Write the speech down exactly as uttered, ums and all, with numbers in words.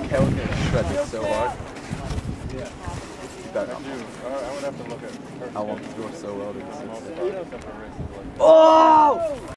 Cael was getting shredded so hard. Yeah. You better I not. do. I, I would have to look at her. I want to score so well. Didn't I'm it? also- Oh!